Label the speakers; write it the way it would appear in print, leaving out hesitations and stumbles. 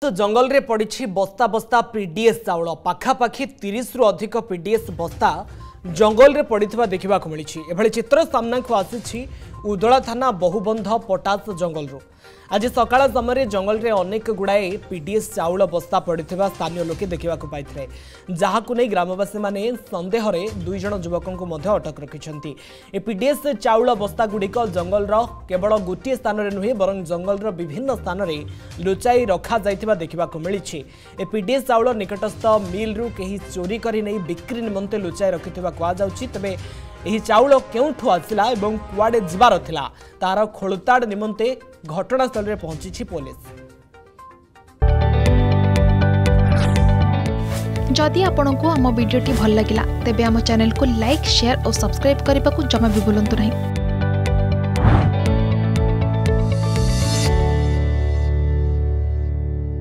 Speaker 1: जंगल रे पड़ी बस्ता बस्ता पीडीएस चाउल पाखापाखि 30 रु अधिक पीडीएस बस्ता जंगल रे पड़िथिबा देखिबा को मिली। एभली चित्र सामना को आसी उदला थाना बहुबंध पटास जंगल रू। आज सकाळ समय जंगल रे अनेक गुड़ाए पीडीएस चाउल बस्ता पड़िथिबा स्थानीय लोके देखिबा को पाइथिले, जहाकु नै ग्रामवासी माने संदेह रे 2 जण युवकों को मध्य अटक रखिछंती। ए पीडीएस चाउल बस्ता गुड़िक जंगल रो केवल गोटे स्थान रे नुहे बरं जंगल रो विभिन्न स्थान रे लुचाई रखा जाइथिबा देखिबा को मिलिछि। ए पीडीएस चाउल निकटस्थ मिल रू केही चोरी करी नै बिक्री निमंते लुचाई रखिथिबा कुआ जाउछि। तबे एही चाउल केउठु आसिला एवं कुआडे जिबार थिला तार खोलताड़ निमंते घटनास्थल रे पहुंची पुलिस।
Speaker 2: जदि आपंक आम भिडी भल लगा तेब आम चैनल को लाइक शेयर और सब्सक्राइब करने को जमा भी भूलु नहीं।